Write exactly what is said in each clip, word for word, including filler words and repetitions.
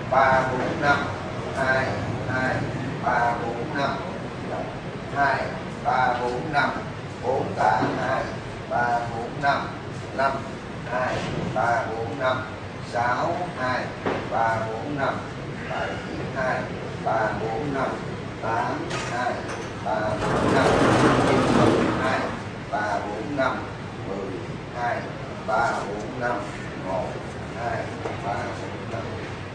ba bốn năm, hai hai ba bốn năm, hai ba bốn năm, bốn tà hai ba bốn năm, năm hai ba bốn năm, sáu hai ba bốn năm, bảy hai ba bốn năm, tám hai ba bốn năm, chín hai ba bốn năm, mười hai ba bốn năm, một hai ba bốn năm.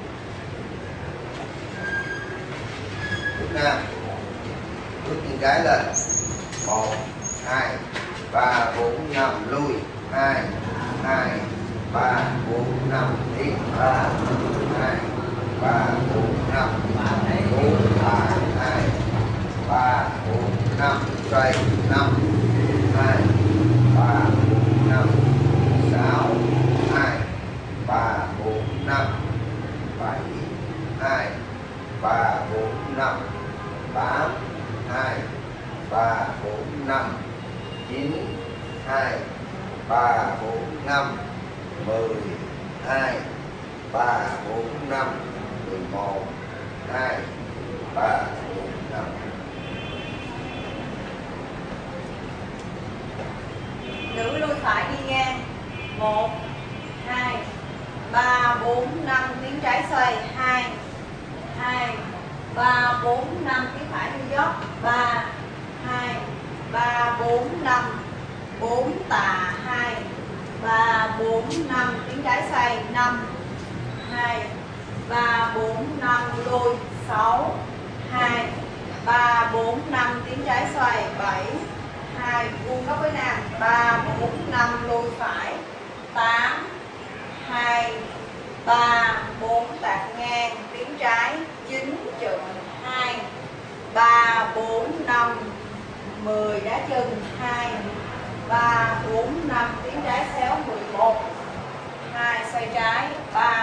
Bước nam, bước chân trái lên, một hai ba bốn năm, lui hai hai ba bốn năm, tiến ba hai ba bốn năm, bốn ba hai ba bốn năm, xoay năm hai ba bốn năm, sáu hai ba bốn năm, bảy hai ba bốn năm, tám hai ba bốn năm, chín hai ba bốn năm, mười hai ba bốn năm, mười một hai ba bốn năm. Nữ lui phải đi ngang, một hai ba bốn năm, tiến trái xoay, hai hai ba bốn năm, tiến phải đi dốc, ba hai ba bốn năm, bốn tà hai ba bốn năm, tiến trái xoay, năm hai ba bốn năm, lui sáu hai ba bốn năm, tiến trái xoay, bảy hai vuông góc với nam, ba bốn năm, lui phải, tám hai ba bốn tạt ngang, tiến trái, chín chừng hai ba bốn năm, mười đá chân, hai ba bốn năm, tiến trái xéo, mười một hai xoay trái, ba